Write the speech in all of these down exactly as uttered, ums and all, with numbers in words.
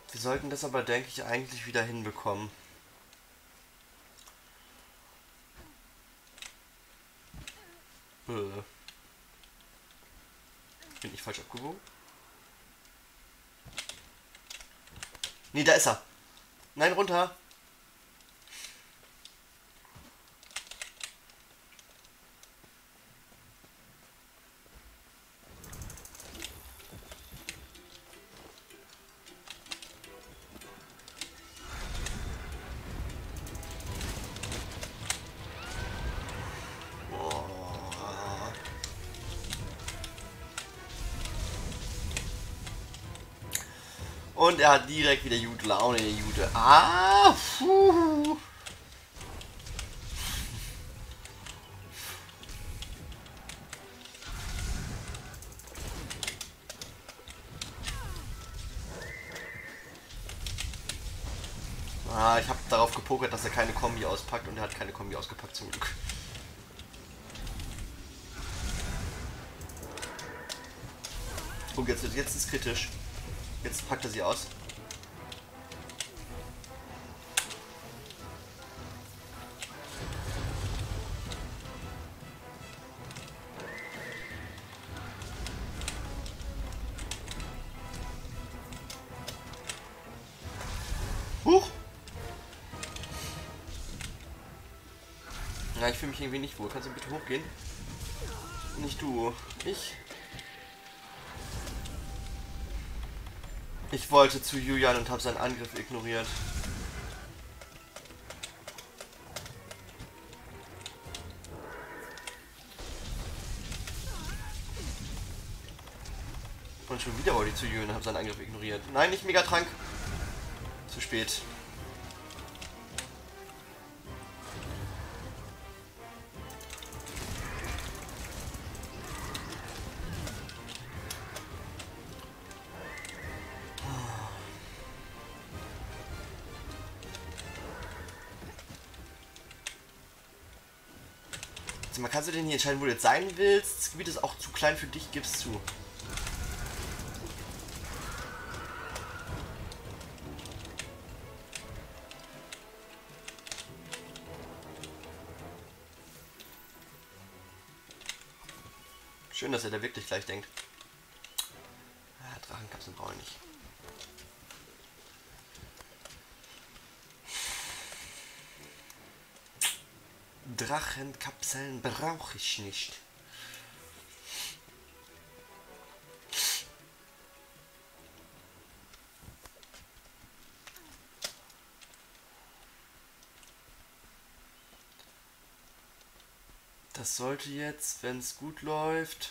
Wir sollten das aber, denke ich, eigentlich wieder hinbekommen. Äh. Bin ich falsch abgewogen? Nee, da ist er. Nein, runter. Und er hat direkt wieder gute Laune, der Jude. Ah, puh. Ah, ich habe darauf gepokert, dass er keine Kombi auspackt und er hat keine Kombi ausgepackt zum Glück. Oh, jetzt, jetzt ist es kritisch. Jetzt packt er sie aus. Huch! Ja, ich fühle mich irgendwie nicht wohl. Kannst du bitte hochgehen? Nicht du. Ich. Ich wollte zu Julian und habe seinen Angriff ignoriert. Und schon wieder wollte ich zu Julian und habe seinen Angriff ignoriert. Nein, nicht Megatrank. Zu spät. Mal, kannst du denn hier entscheiden, wo du jetzt sein willst? Das Gebiet ist auch zu klein für dich, gib's zu. Schön, dass er da wirklich gleich denkt. Ah, Drachenkapseln brauche ich nicht. Drachenkapseln brauche ich nicht. Das sollte jetzt, wenn es gut läuft,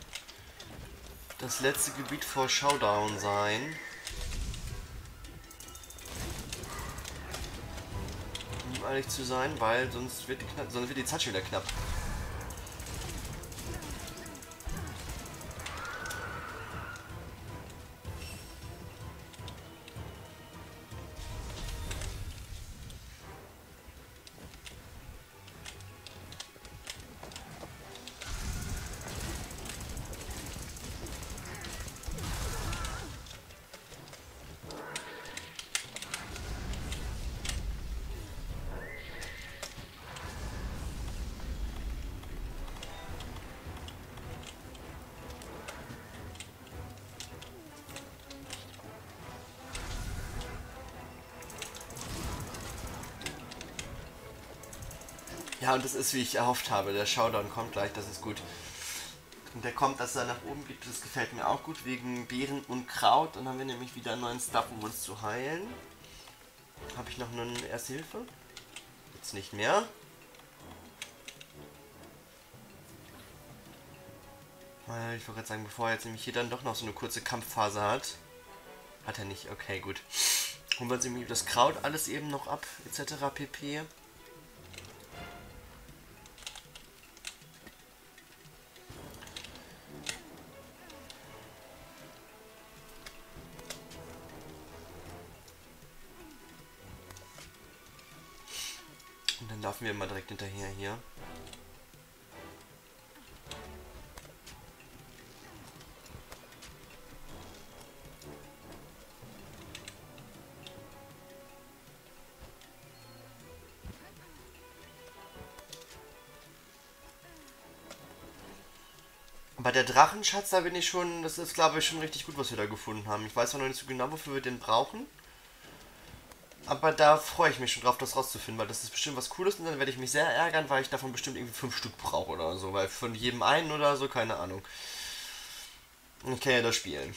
das letzte Gebiet vor Showdown sein. Um ehrlich zu sein, weil sonst wird die, knapp, sonst wird die Zeit schon wieder knapp. Ja, und das ist, wie ich erhofft habe. Der Showdown kommt gleich, das ist gut. Und der kommt, dass er nach oben geht, das gefällt mir auch gut, wegen Beeren und Kraut. Dann haben wir nämlich wieder einen neuen Stuff, um uns zu heilen. Habe ich noch eine Erste Hilfe? Jetzt nicht mehr. Weil ich wollte gerade sagen, bevor er jetzt nämlich hier dann doch noch so eine kurze Kampfphase hat. Hat er nicht, okay, gut. Holen wir uns irgendwie das Kraut alles eben noch ab, et cetera pp. Und dann laufen wir mal direkt hinterher hier. Bei der Drachenschatz, da bin ich schon, das ist glaube ich schon richtig gut, was wir da gefunden haben. Ich weiß zwar noch nicht so genau, wofür wir den brauchen. Aber da freue ich mich schon drauf, das rauszufinden, weil das ist bestimmt was Cooles und dann werde ich mich sehr ärgern, weil ich davon bestimmt irgendwie fünf Stück brauche oder so, weil von jedem einen oder so, keine Ahnung. Ich kann ja das spielen.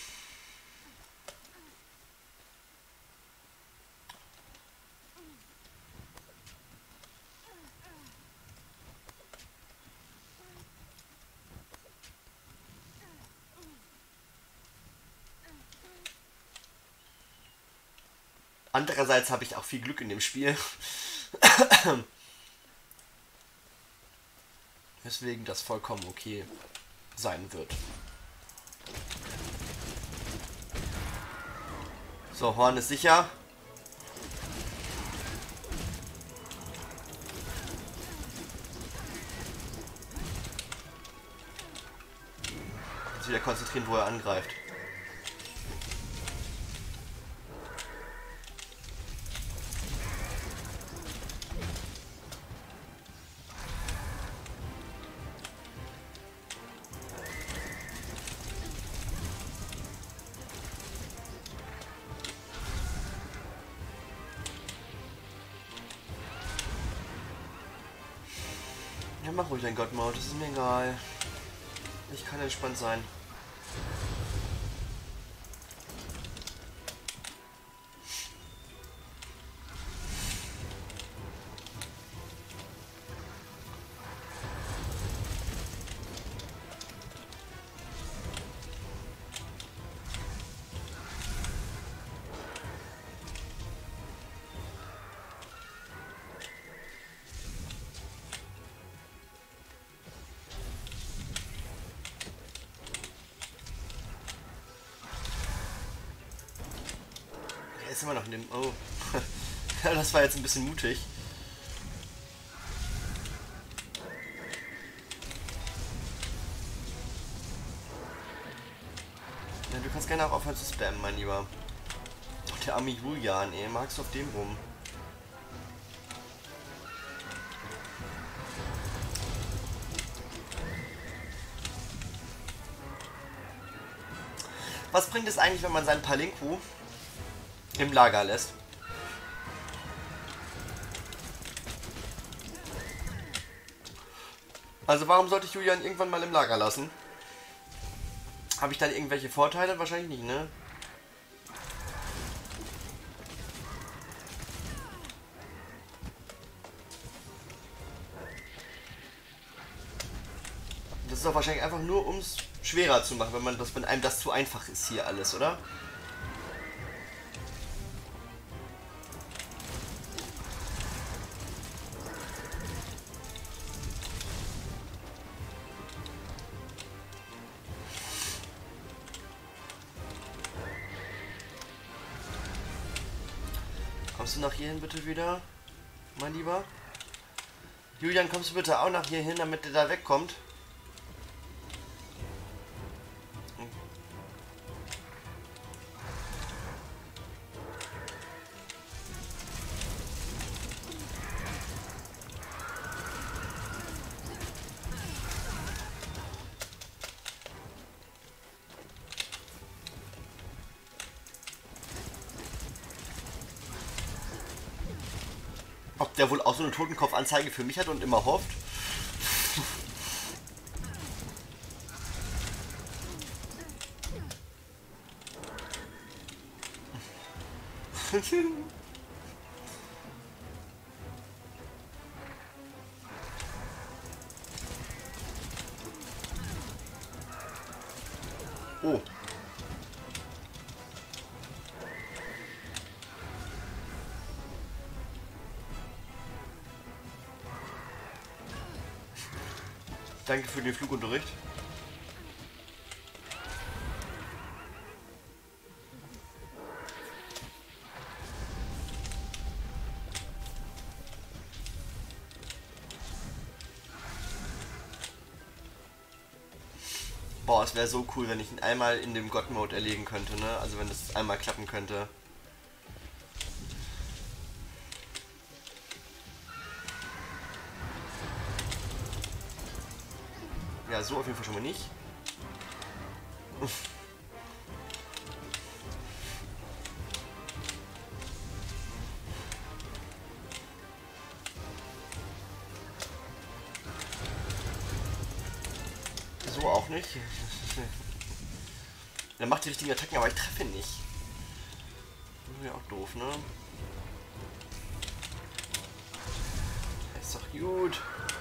Andererseits habe ich auch viel Glück in dem Spiel. Weswegen das vollkommen okay sein wird. So, Horn ist sicher. Jetzt wieder konzentrieren, wo er angreift. Ja, mach ruhig dein God-Mode, das ist mir egal. Ich kann entspannt sein. Er ist immer noch in dem... Oh. Das war jetzt ein bisschen mutig. Ja, du kannst gerne auch aufhören zu spammen, mein Lieber. Doch der arme Julian, ey, magst du auf dem rum? Was bringt es eigentlich, wenn man seinen Palinquo im Lager lässt? Also warum sollte ich Julian irgendwann mal im Lager lassen? Habe ich dann irgendwelche Vorteile? Wahrscheinlich nicht, ne? Das ist doch wahrscheinlich einfach nur, um es schwerer zu machen, wenn man das, wenn einem das zu einfach ist hier alles, oder? Kommst du nach hierhin bitte wieder, mein Lieber? Julian, kommst du bitte auch nach hier hin, damit der da wegkommt? Ob der wohl auch so eine Totenkopfanzeige für mich hat und immer hofft? Oh. Danke für den Flugunterricht. Boah, es wäre so cool, wenn ich ihn einmal in dem God-Mode erlegen könnte, ne? Also wenn das einmal klappen könnte. Ja, so auf jeden Fall schon mal nicht. So auch nicht. Er macht die richtigen Attacken, aber ich treffe ihn nicht. Das ist ja auch doof, ne? Ist doch gut.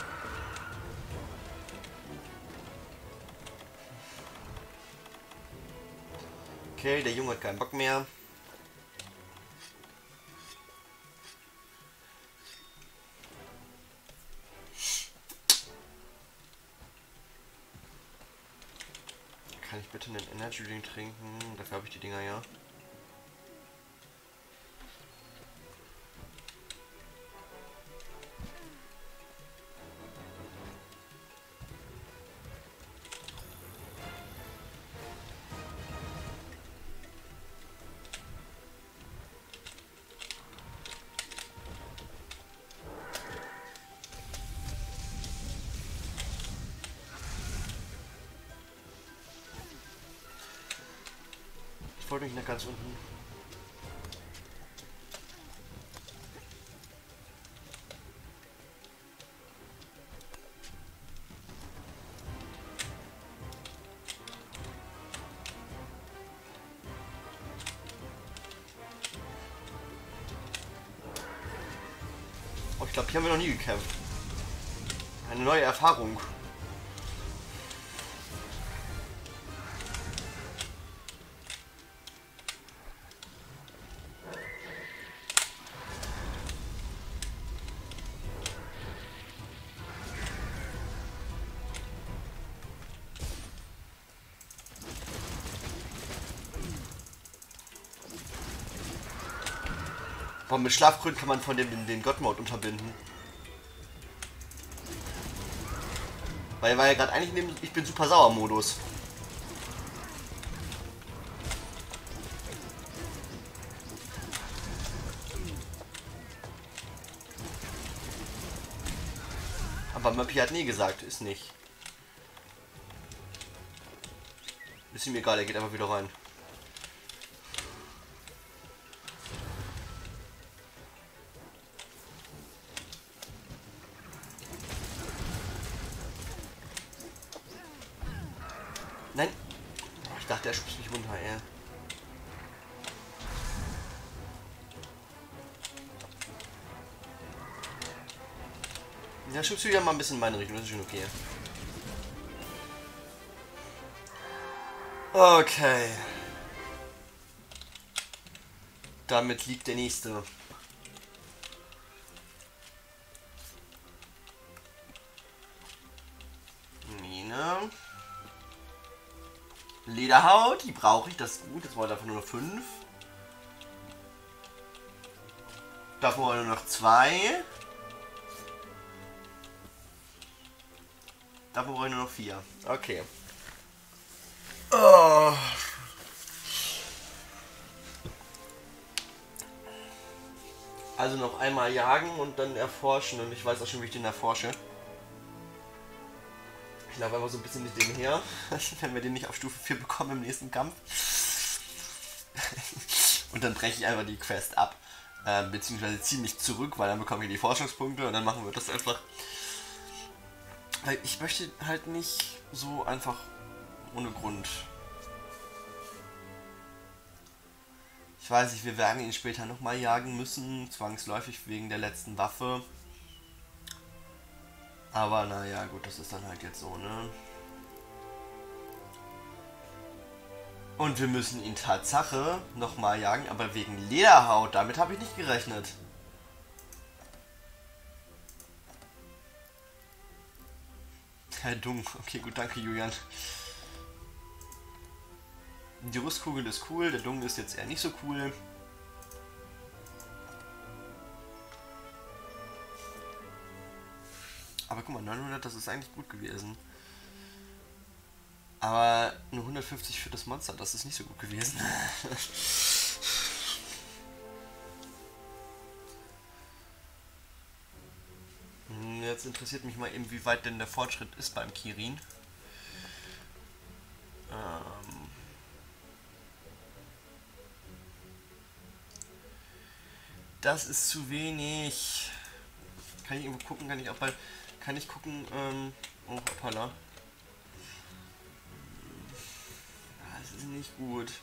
Okay, der Junge hat keinen Bock mehr. Kann ich bitte einen Energy Drink trinken? Dafür habe ich die Dinger ja. Ich wollte mich nach ganz unten. Oh, ich glaube, hier haben wir noch nie gekämpft. Eine neue Erfahrung. Boah, mit Schlafgründen kann man von dem den, den God-Mode unterbinden. Weil er war ja gerade eigentlich in dem Ich bin super sauer Modus. Aber Möppi hat nie gesagt, ist nicht. Ist ihm egal, er geht einfach wieder rein. Nein! Ich dachte, er schubst mich runter, ey. Ja, schubst du wieder mal ein bisschen in meine Richtung, das ist schon okay. Okay. Damit liegt der nächste. Mine. Lederhaut, die brauche ich, das ist gut. Jetzt wollen wir davon nur noch fünf. Davon wollen wir nur noch zwei. Davon wollen wir nur noch vier. Okay. Oh. Also noch einmal jagen und dann erforschen. Und ich weiß auch schon, wie ich den erforsche. Ich laufe einfach so ein bisschen mit dem her, wenn wir den nicht auf Stufe vier bekommen im nächsten Kampf. Und dann breche ich einfach die Quest ab. Äh, beziehungsweise ziehe mich zurück, weil dann bekomme ich die Forschungspunkte und dann machen wir das einfach. Weil ich möchte halt nicht so einfach ohne Grund. Ich weiß nicht, wir werden ihn später nochmal jagen müssen, zwangsläufig wegen der letzten Waffe. Aber naja, gut, das ist dann halt jetzt so, ne? Und wir müssen ihn Tatsache nochmal jagen, aber wegen Lederhaut, damit habe ich nicht gerechnet. Herr Dung, okay, gut, danke Julian. Die Rüstkugel ist cool, der Dung ist jetzt eher nicht so cool. Aber guck mal, neunhundert, das ist eigentlich gut gewesen. Aber nur hundertfünfzig für das Monster, das ist nicht so gut gewesen. Jetzt interessiert mich mal eben, wie weit denn der Fortschritt ist beim Kirin. Ähm... Das ist zu wenig. Kann ich irgendwo gucken? Kann ich auch bei... Kann ich gucken? Ähm, oh, hoppala. Das ist nicht gut.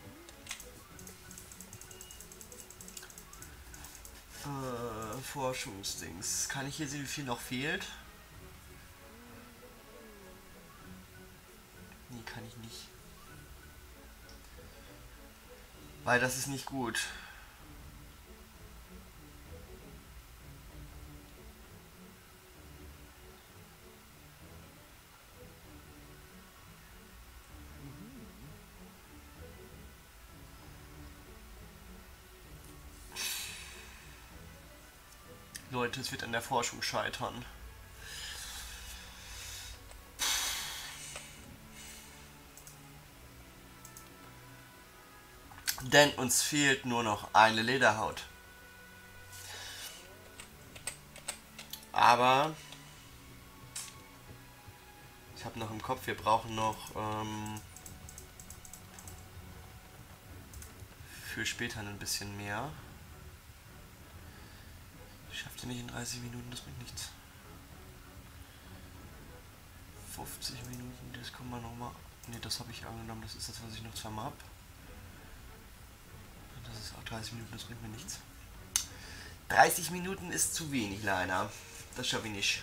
Äh, Forschungsdings. Kann ich hier sehen, wie viel noch fehlt? Nee, kann ich nicht. Weil das ist nicht gut. Leute, es wird an der Forschung scheitern. Denn uns fehlt nur noch eine Lederhaut. Aber ich habe noch im Kopf, wir brauchen noch ähm, für später ein bisschen mehr. Ich schaffte nicht in dreißig Minuten, das bringt nichts. fünfzig Minuten, das kommen wir nochmal. Ne, das habe ich angenommen, das ist das, was ich noch zweimal habe. Das ist auch dreißig Minuten, das bringt mir nichts. dreißig Minuten ist zu wenig, leider. Das schaffe ich nicht.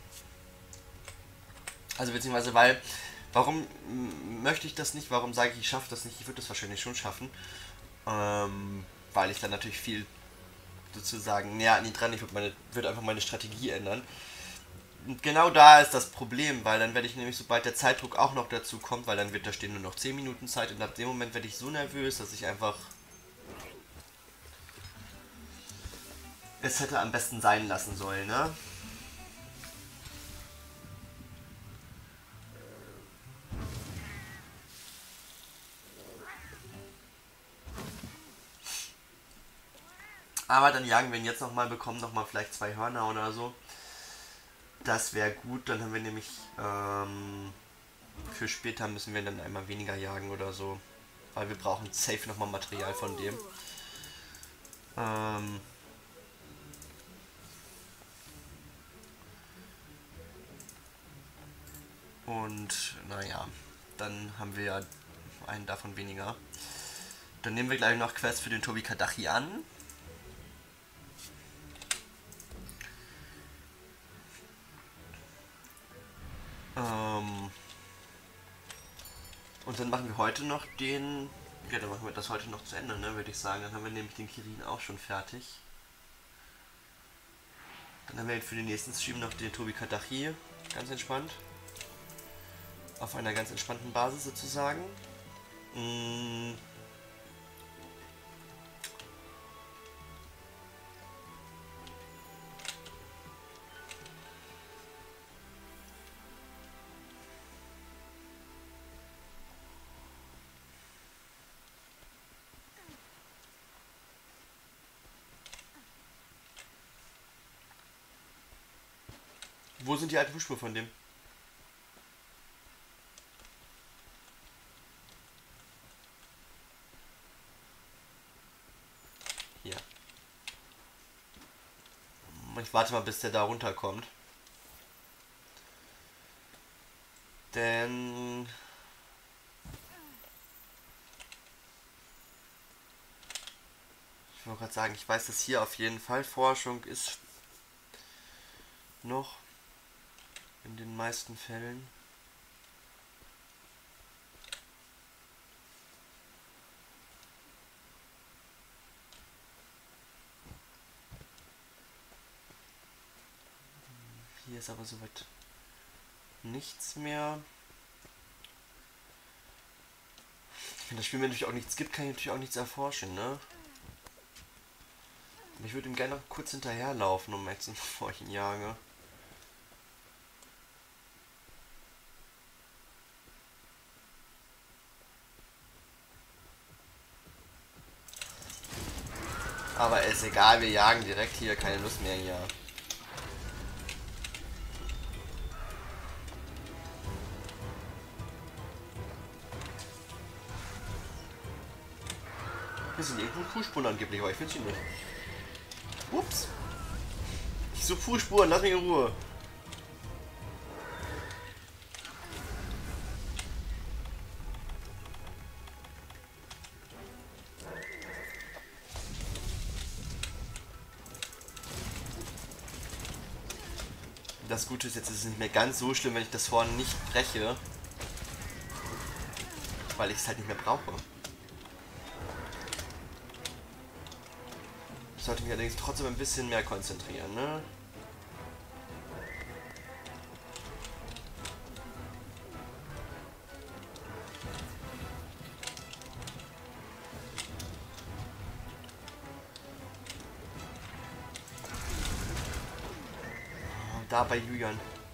Also beziehungsweise, weil, warum möchte ich das nicht? Warum sage ich, ich schaffe das nicht? Ich würde das wahrscheinlich schon schaffen. Ähm, weil ich dann natürlich viel sozusagen näher an ihn dran, ich würde meine, würde einfach meine Strategie ändern. Und genau da ist das Problem, weil dann werde ich nämlich, sobald der Zeitdruck auch noch dazu kommt, weil dann wird da stehen nur noch zehn Minuten Zeit und ab dem Moment werde ich so nervös, dass ich einfach es hätte am besten sein lassen sollen, ne? Aber dann jagen wir ihn jetzt nochmal, bekommen nochmal vielleicht zwei Hörner oder so. Das wäre gut, dann haben wir nämlich ähm, für später müssen wir dann einmal weniger jagen oder so. Weil wir brauchen safe nochmal Material von dem. Ähm, und naja, dann haben wir ja einen davon weniger. Dann nehmen wir gleich noch Quest für den Tobi Kadachi an. Ähm, und dann machen wir heute noch den... Ja, dann machen wir das heute noch zu Ende, ne, würde ich sagen. Dann haben wir nämlich den Kirin auch schon fertig. Dann haben wir für den nächsten Stream noch den Tobi Kadachi. Ganz entspannt. Auf einer ganz entspannten Basis sozusagen. Mmh. Wo sind die alten Fußspuren von dem? Hier. Ich warte mal, bis der da runterkommt. Denn... Ich wollte gerade sagen, ich weiß, dass hier auf jeden Fall Forschung ist. Noch. In den meisten Fällen. Hier ist aber soweit nichts mehr. Wenn das Spiel mir natürlich auch nichts gibt, kann ich natürlich auch nichts erforschen, ne? Und ich würde ihm gerne noch kurz hinterherlaufen, um jetzt, bevor ich ihn jage. Aber ist egal, wir jagen direkt hier, keine Lust mehr hier. Wir sind irgendwo Fußspuren angeblich, aber ich finde sie nicht. Ups. Ich suche Fußspuren, lass mich in Ruhe. Das Gute ist, jetzt ist es nicht mehr ganz so schlimm, wenn ich das Horn nicht breche. Weil ich es halt nicht mehr brauche. Ich sollte mich allerdings trotzdem ein bisschen mehr konzentrieren, ne? Da bei Julian.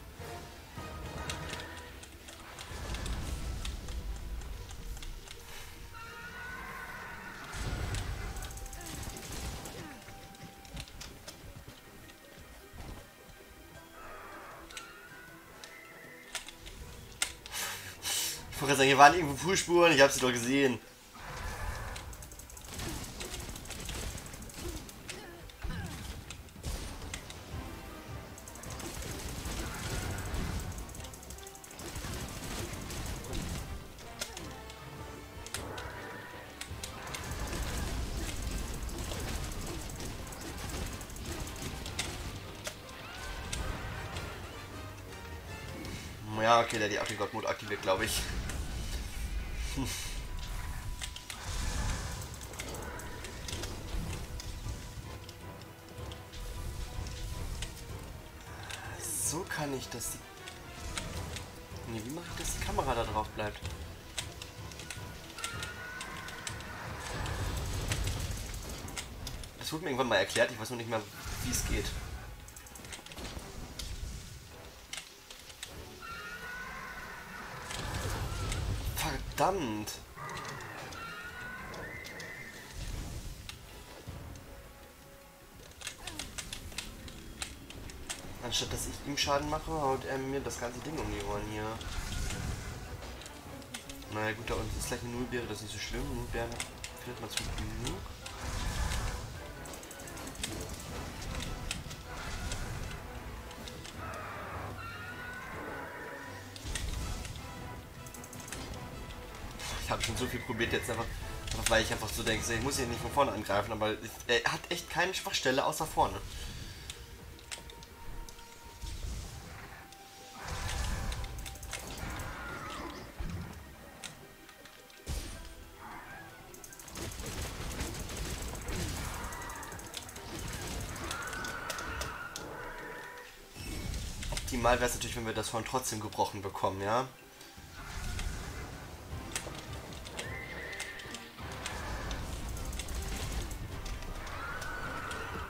Ich wollte sagen, hier waren irgendwo Fußspuren, ich habe sie doch gesehen. Ja, okay, der hat die auch den God-Mode aktiviert, glaube ich. Hm. So kann ich das... Nee, wie mache ich, dass die Kamera da drauf bleibt? Das wurde mir irgendwann mal erklärt, ich weiß noch nicht mehr, wie es geht. Verdammt! Anstatt dass ich ihm Schaden mache, haut er mir das ganze Ding um die Ohren hier. Naja gut, da unten ist gleich eine Nullbeere, das ist nicht so schlimm. Nullbeeren findet man zum genug. Ich habe schon so viel probiert jetzt einfach, einfach weil ich einfach so denke, ich muss ihn nicht von vorne angreifen, aber ich, er hat echt keine Schwachstelle außer vorne. Optimal wäre es natürlich, wenn wir das Horn trotzdem gebrochen bekommen, ja.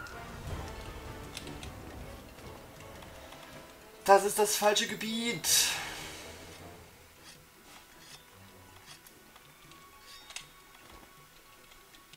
Das ist das falsche Gebiet.